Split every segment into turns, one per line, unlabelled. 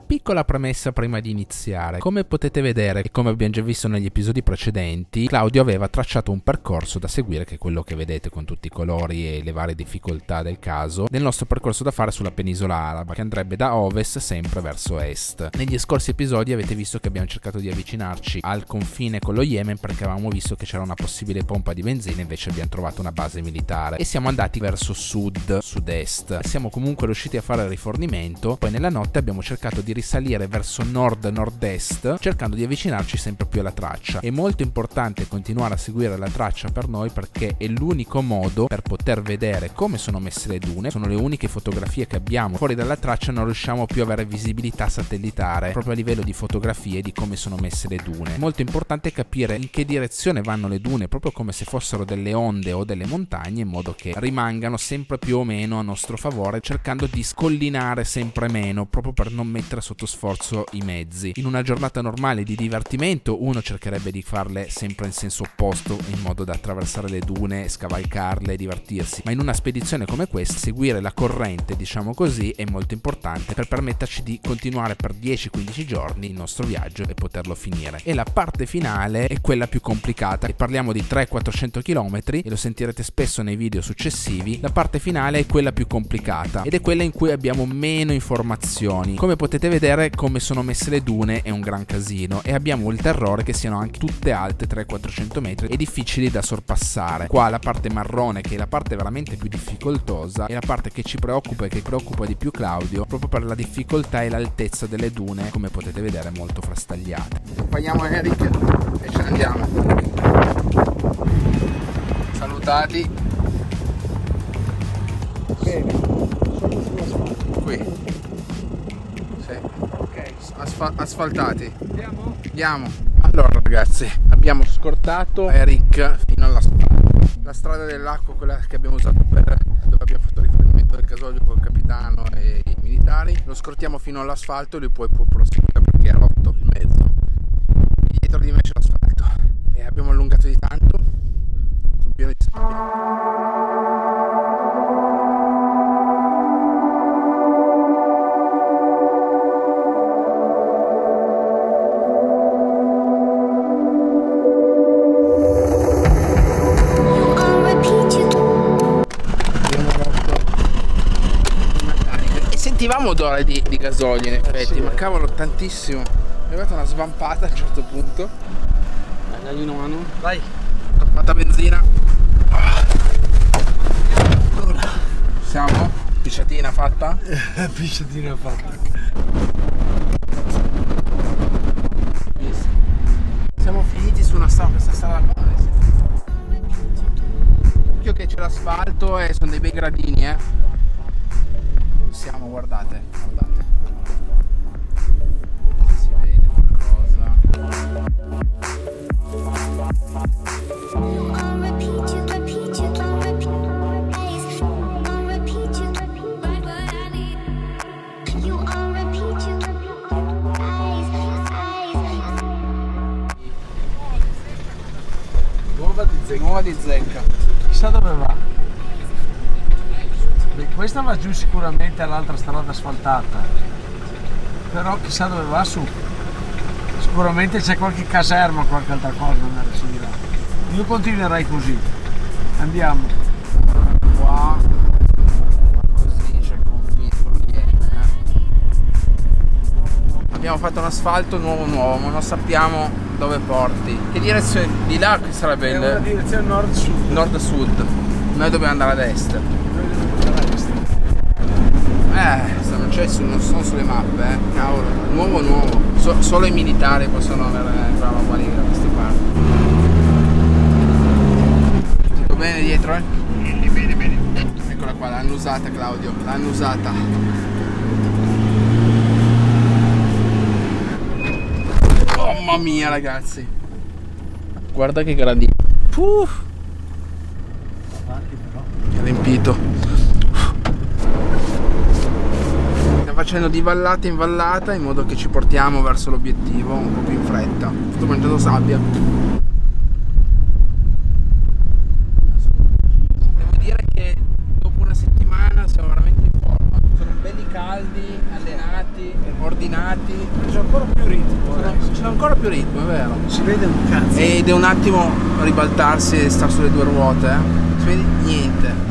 piccola premessa prima di iniziare. Come potete vedere e come abbiamo già visto negli episodi precedenti, Claudio aveva tracciato un percorso da seguire, che è quello che vedete con tutti i colori e le varie difficoltà del caso, del nostro percorso da fare sulla penisola araba, che andrebbe da ovest sempre verso est. Negli scorsi episodi avete visto che abbiamo cercato di avvicinarci al confine con lo Yemen perché avevamo visto che c'era una possibile pompa di benzina, invece abbiamo trovato una base militare e siamo andati verso sud-est. Siamo comunque riusciti a fare il rifornimento, poi nella notte abbiamo cercato di risalire verso nord-nord-est cercando di avvicinarci sempre più alla traccia. È molto importante continuare a seguire la traccia per noi perché è l'unico modo per poter vedere come sono messe le dune. Sono le uniche fotografie che abbiamo. Fuori dalla traccia non riusciamo più ad avere visibilità satellitare proprio a livello di fotografie di come sono messe le dune. È molto importante capire in che direzione vanno le dune, proprio come se fossero delle onde o delle montagne, in modo che rimangano sempre più o meno a nostro favore, cercando di scollinare sempre meno proprio per non mettere sotto sforzo i mezzi. In una giornata normale di divertimento uno cercherebbe di farle sempre in senso opposto, in modo da attraversare le dune, scavalcarle e divertirsi, ma in una spedizione come questa seguire la corrente, diciamo così, è molto importante per permetterci di continuare per 10-15 giorni il nostro viaggio e poterlo finire. E la parte finale è quella più complicata, e parliamo di 300-400 km e lo sentirete spesso nei video successivi. La parte finale è quella più complicata ed è quella in cui abbiamo meno informazioni. Come potete vedere, come sono messe le dune è un gran casino e abbiamo il terrore che siano anche tutte alte 300-400 metri e difficili da sorpassare. Qua la parte marrone, che è la parte veramente più difficoltosa, è la parte che ci preoccupa e che preoccupa di più Claudio, proprio per la difficoltà e l'altezza delle dune, come potete vedere molto frastagliate. Accompagniamo Eric e ce ne andiamo. Salutati.
Bene, sono sull'asfalto.
Qui. Sì.
Ok.
Asfaltati.
Andiamo?
Andiamo. Allora ragazzi, abbiamo scortato Eric fino alla strada. La strada dell'acqua, quella che abbiamo usato per dove abbiamo fatto il rifornimento del gasolio col capitano e i militari. Lo scortiamo fino all'asfalto e lui poi può proseguire perché ha rotto il mezzo. Dietro di me c'è l'asfalto. E abbiamo allungato di tanto. Sono pieno di sabbia. Sentivamo odore di gasolio in effetti,
sì,
ma cavolo tantissimo. È arrivata una svampata a un certo punto.
Dai una mano.
Dai, tappata benzina.
Allora.
Siamo? Pisciatina fatta?
Pisciatina fatta.
Siamo finiti su una strada, questa strada qua. Occhio che c'è l'asfalto e sono dei bei gradini, Siamo, guardate. Si vede qualcosa. Nuova di zecca.
Chissà dove va. Beh, questa va giù sicuramente all'altra strada asfaltata, però chissà dove va su. Sicuramente c'è qualche caserma o qualche altra cosa da andare su di là. Io continuerei così. Andiamo.
Qua così c'è il confine con lo Yemen. Abbiamo fatto un asfalto nuovo, ma non sappiamo dove porti. Che direzione? Di là qui sarebbe
È una direzione nord-sud.
nord-sud. Noi dobbiamo andare ad est. Non c'è, non sono sulle mappe, cavolo. Nuovo. Solo i militari possono avere la roba lì da queste parti. Tutto bene dietro, Bene. Eccola qua, l'hanno usata Claudio, l'hanno usata. Oh mamma mia ragazzi. Guarda che gradino. È riempito. Facendo di vallata in vallata in modo che ci portiamo verso l'obiettivo un po' più in fretta. Sto mangiando sabbia. Devo dire che dopo una settimana siamo veramente in forma. Sono belli caldi, allenati. puliti, ordinati.
C'è ancora più ritmo.
C'è ancora più ritmo, è vero.
Si vede un cazzo.
Ed è un attimo ribaltarsi e stare sulle due ruote, Si vede niente.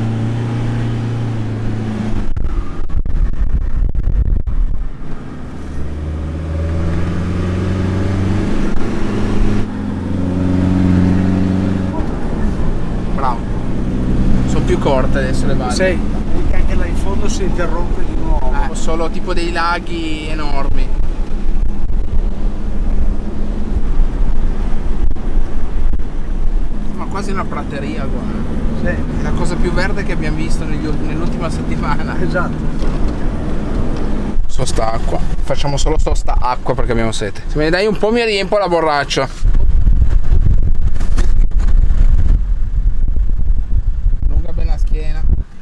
Bravo. Sono più corte adesso le valli.
Sì, perché anche là in fondo si interrompe di nuovo.
Solo tipo dei laghi enormi. Ma quasi una prateria qua.
Sì.
È la cosa più verde che abbiamo visto nell'ultima settimana.
Esatto.
Sosta acqua. Facciamo solo sosta acqua perché abbiamo sete. Se me ne dai un po' mi riempo la borraccia. Lunga bene la schiena.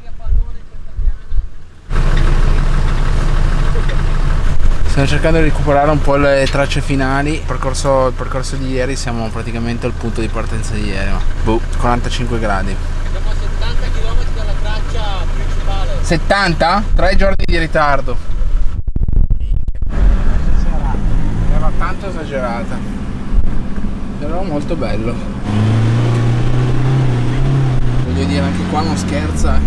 Stiamo cercando di recuperare un po' le tracce finali. Il percorso di ieri, siamo praticamente al punto di partenza di ieri. 45 gradi.
Siamo a 70 km dalla traccia principale.
70? 3 giorni di ritardo. Era tanto esagerata. Però molto bello. Voglio dire, anche qua non scherza.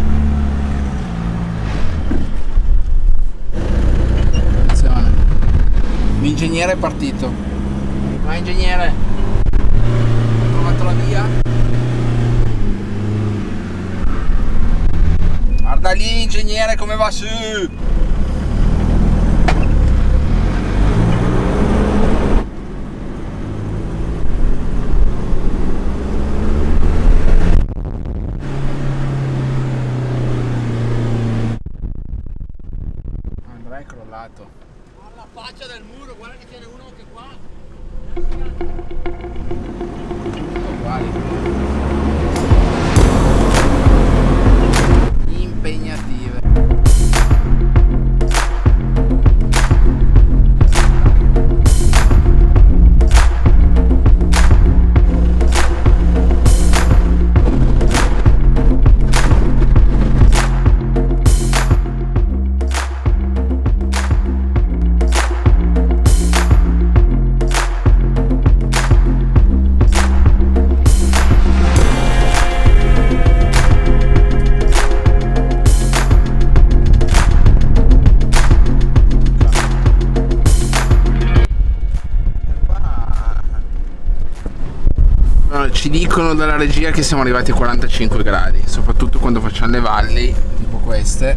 Attenzione. L'ingegnere è partito. Vai ingegnere. Ho trovato la via. Guarda lì l'ingegnere come va su. Andrea è crollato.
Alla faccia del muro, guarda che ce n'è uno anche qua.
Uguali. Impegnative. Ci dicono dalla regia che siamo arrivati a 45 gradi, soprattutto quando facciamo le valli tipo queste.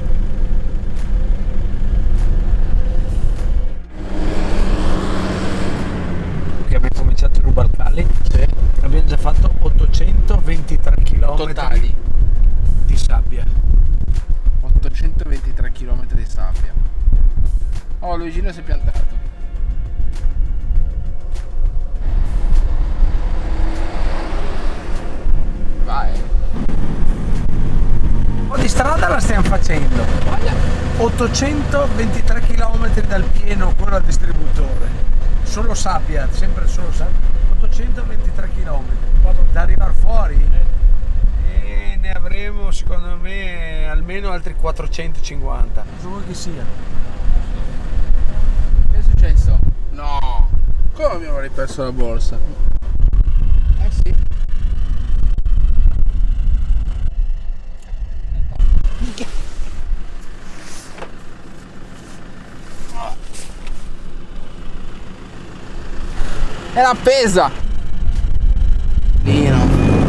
Che abbiamo cominciato in Rubalcali.
Sì.
Abbiamo già fatto 823 km
Totali.
di sabbia.
823 km di sabbia. Oh, Luigino si è piantato. Vai.
Un po' di strada la stiamo facendo. 823 km dal pieno quello al distributore. Solo sabbia, sempre solo sabbia. 823 km. Da arrivare fuori e ne avremo secondo me almeno altri 450. Cosa vuoi che sia?
Che è successo? No. Come abbiamo riperso la borsa? Sì. Era appesa. Altino.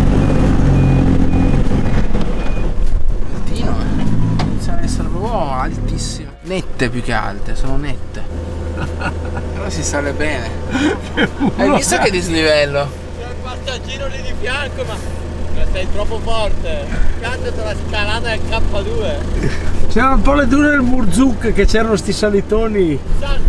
Altino, inizia a essere proprio altissimo. Nette più che alte, sono nette. Però si sale bene. Hai visto che dislivello?
C'è il passaggino lì di fianco, ma sei troppo forte. Cazzo, te la scalata del K2.
C'erano un po' le dune del Murzuk, che c'erano sti salitoni.
Salto.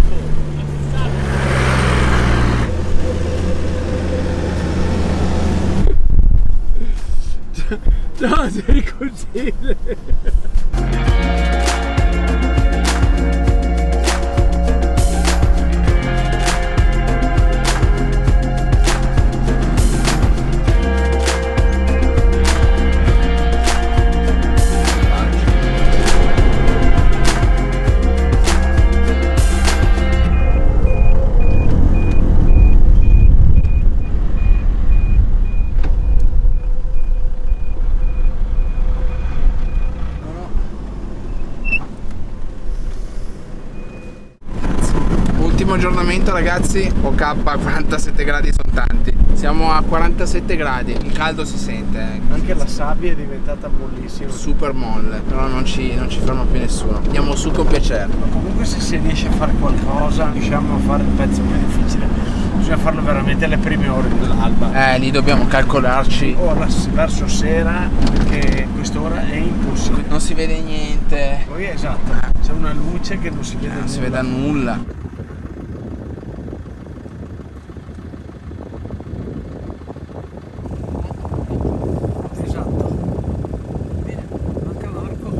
No, sei così.
Ultimo aggiornamento ragazzi, OK a 47 gradi sono tanti. Siamo a 47 gradi, il caldo si sente.
Anche la sabbia è diventata bollissima.
Super molle, però non ci ferma più nessuno. Andiamo su con piacere.
Ma comunque se si riesce a fare qualcosa, riusciamo a fare il pezzo più difficile. Bisogna farlo veramente alle prime ore dell'alba.
Lì dobbiamo calcolarci.
O verso sera, perché quest'ora è impossibile.
Non si vede niente.
Poi esatto, c'è una luce che non si vede
Non si vede nulla.
Esatto. Bene, manca l'arco.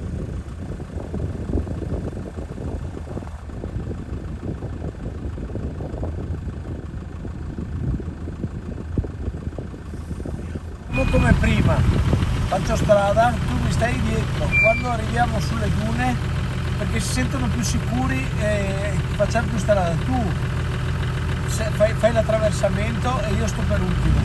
Come prima, faccio strada, tu mi stai dietro, quando arriviamo sulle dune, perché si sentono più sicuri facciamo più strada, tu fai l'attraversamento e io sto per ultimo.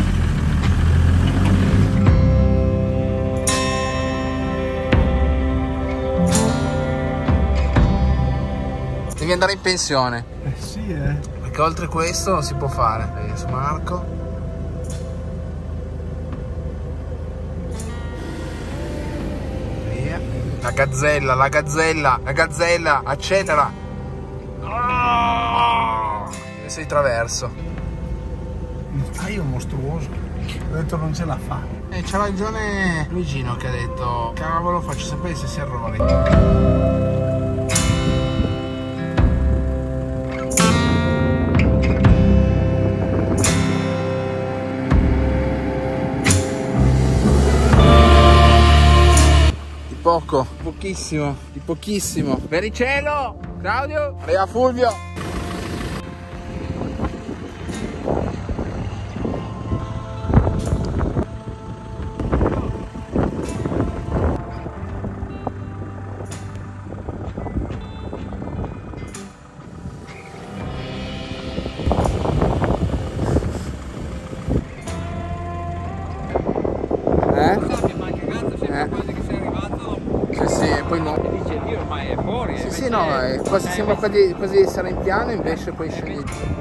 Devi andare in pensione.
Sì,
Perché oltre questo non si può fare. Vedi su Marco. Via. La gazzella, accelera. Deve essere di traverso.
il taglio mostruoso, ho detto non ce la fa.
C'ha ragione Luigino che ha detto cavolo, faccio sempre gli stessi errori. Di pochissimo. Vericielo, Claudio, arriva Fulvio. Poi no.
Dice Dio ormai è fuori.
Sì, no, quasi sembra quasi essere in piano, invece poi scendi.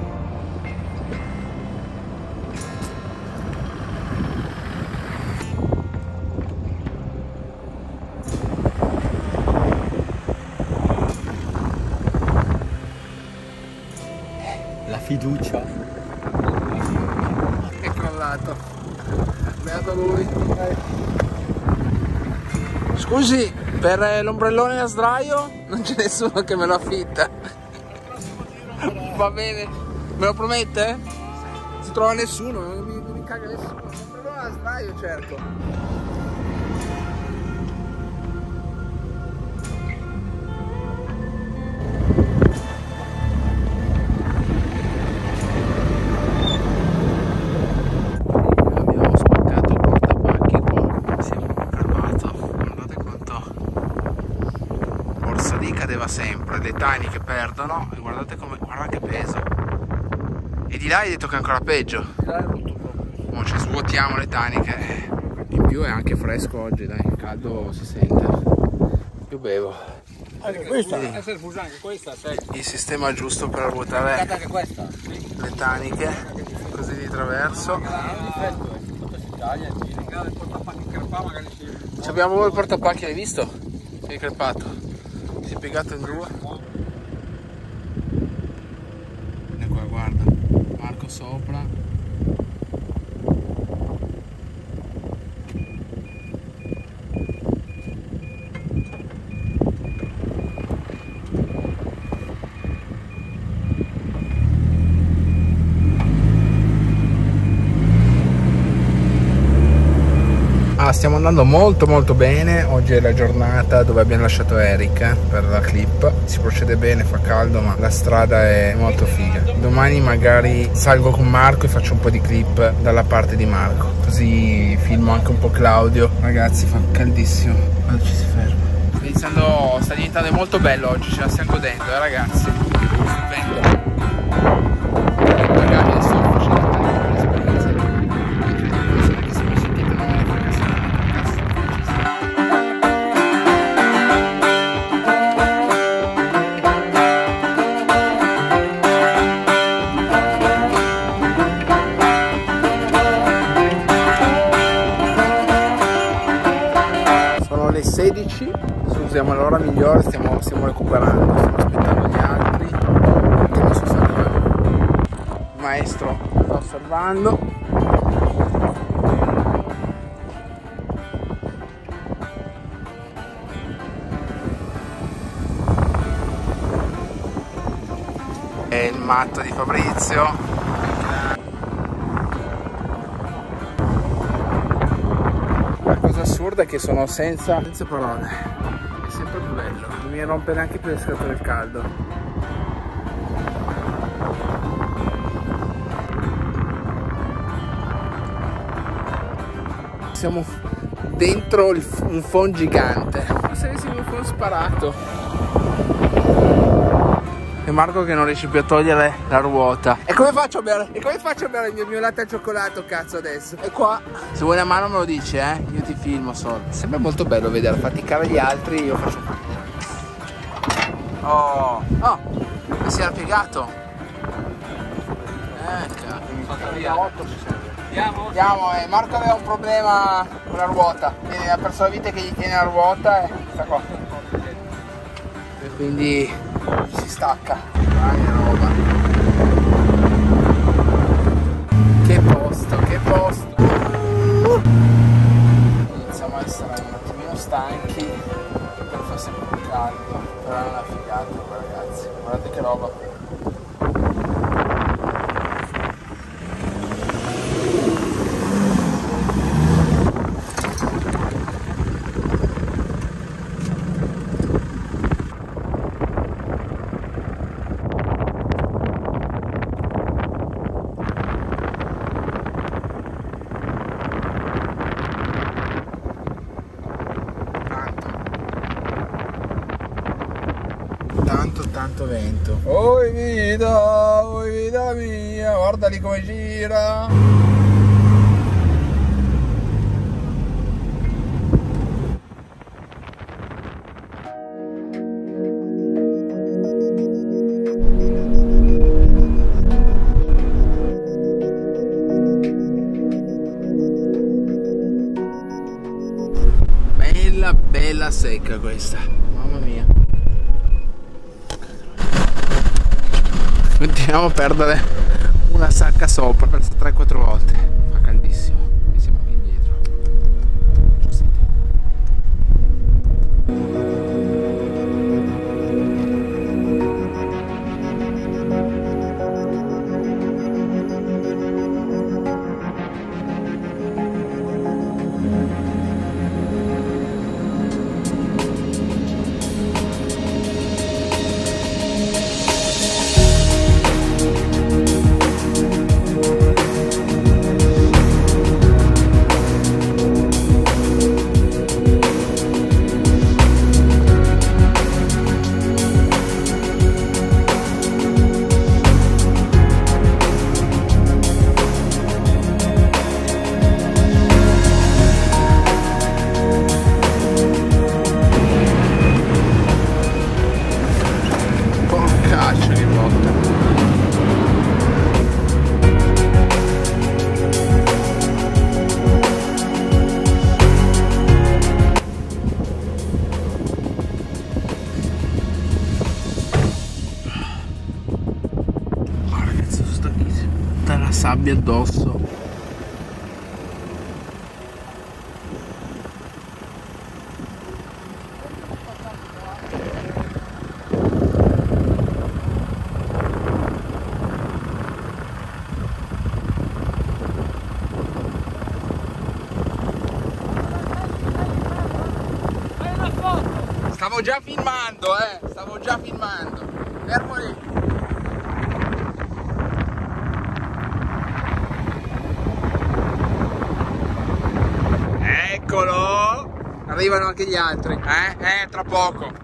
La fiducia.
È crollato. Beato lui. Scusi, per l'ombrellone a sdraio non c'è nessuno che me lo affitta. Va bene, me lo promette? Non si trova nessuno, non mi caga nessuno. L'ombrellone a sdraio cerco. Cadeva sempre, le tiny che perdono e guardate come, guarda che peso. E di là hai detto che è ancora peggio. Oh, ci svuotiamo le taniche. In più è anche fresco oggi, dai, il caldo si sente. Io bevo.
Questa è anche questa,
Il sistema giusto per ruotare
anche questa.
le taniche, così di traverso. Abbiamo il portapacchi, l'hai visto? Si è crepato. Si è piegato in due. E qua guarda, Marco sopra. Stiamo andando molto bene. Oggi è la giornata dove abbiamo lasciato Eric per la clip. Si procede bene, fa caldo, ma la strada è molto figa. Domani magari salgo con Marco e faccio un po' di clip dalla parte di Marco, così filmo anche un po' Claudio. Ragazzi, fa caldissimo quando ci si ferma. Sta diventando molto bello oggi, ce la stiamo godendo, ragazzi. Stupendo. Magari sto facendo un'esperienza incredibile, perché se mi sentite non me ne frega sempre. siamo all'ora migliore, stiamo recuperando, stiamo aspettando gli altri che non so se arrivano. Il maestro sta osservando. È il matto di Fabrizio. La cosa assurda è che sono senza parole, è sempre più bello, non mi rompe neanche più le scatole del caldo. Siamo dentro un phon gigante, ma se avessimo un phon sparato. E Marco che non riesce più a togliere la ruota. E come faccio a bere? Il mio latte al cioccolato, cazzo, adesso? E qua, se vuoi una mano me lo dici, io ti filmo solo. Sembra molto bello vedere faticare gli altri, io faccio. Oh, mi si era piegato. Andiamo, Marco aveva un problema con la ruota. E la persona vita che gli tiene la ruota è questa qua. E quindi si stacca. Grande roba. Che posto. Iniziamo a essere un attimino stanchi perché fa sempre più caldo, però è una figata, ragazzi. Guardate che roba. Tanto vento. Oi vita mia, guarda lì come gira. Bella secca questa, mamma mia. Continuiamo a perdere una sacca sopra, persa 3-4 volte. Fa caldissimo e siamo qui indietro. Sabbia addosso. Stavo già filmando, stavo già filmando. Fermo lì. Eccolo! Arrivano anche gli altri, tra poco.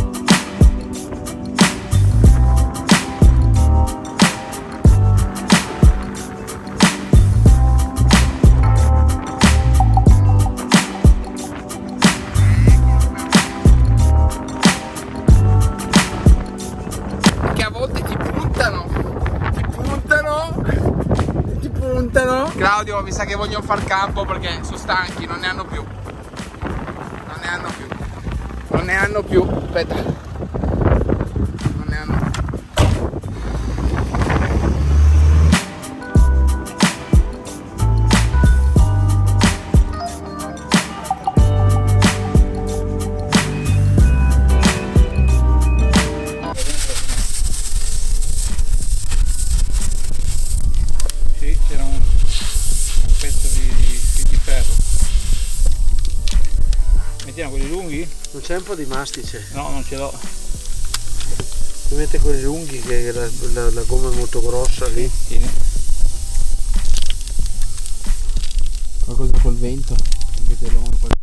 Che a volte ti puntano. Claudio, mi sa che vogliono far campo perché sono stanchi, non ne hanno più. Non ne hanno più, aspetta. Non ne hanno più.
Sì, c'era un pezzo di ferro. Mettiamo quelli lunghi?
Non c'è un po' di mastice?
No, non ce l'ho.
Si mette quelli lunghi che la gomma è molto grossa lì.
Tieni.
Qualcosa col vento?